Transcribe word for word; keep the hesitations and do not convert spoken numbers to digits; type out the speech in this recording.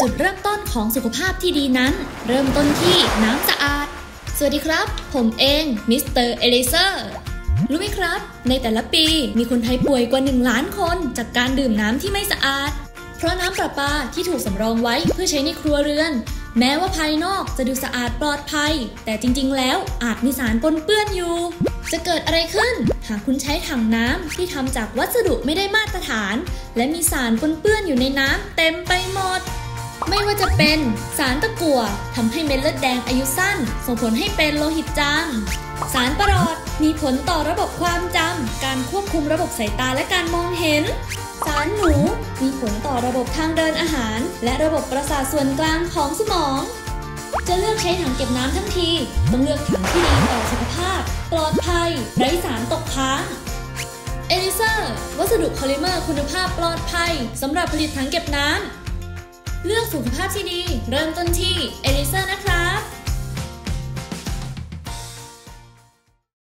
จุดเริ่มต้นของสุขภาพที่ดีนั้นเริ่มต้นที่น้ำสะอาดสวัสดีครับผมเองมิสเตอร์เอลิเซอร์รู้ไหมครับในแต่ละปีมีคนไทยป่วยกว่าหนึ่งล้านคนจากการดื่มน้ำที่ไม่สะอาดเพราะน้ำประปาที่ถูกสำรองไว้เพื่อใช้ในครัวเรือนแม้ว่าภายนอกจะดูสะอาดปลอดภัยแต่จริงๆแล้วอาจมีสารปนเปื้อนอยู่จะเกิดอะไรขึ้นหากคุณใช้ถังน้ำที่ทำจากวัสดุไม่ได้มาตรฐานและมีสารปนเปื้อนอยู่ในน้ำเต็มไปหมดไม่ว่าจะเป็นสารตะกั่วทำให้เม็ดเลือดแดงอายุสั้นส่งผลให้เป็นโลหิตจางสารประหลอดมีผลต่อระบบความจำการควบคุมระบบสายตาและการมองเห็นสารหนูมีผลต่อระบบทางเดินอาหารและระบบประสาทส่วนกลางของสมองจะเลือกใช้ถังเก็บน้ำทั้งทีต้องเลือกถังที่ดีต่อสุขภาพปลอดภัยไร้สารตกค้างเอลิเซอร์วัสดุพอลิเมอร์คุณภาพปลอดภัยสำหรับผลิตถังเก็บน้ำเลือกสุขภาพที่ดีเริ่มต้นที่เอลิเซอร์นะคะ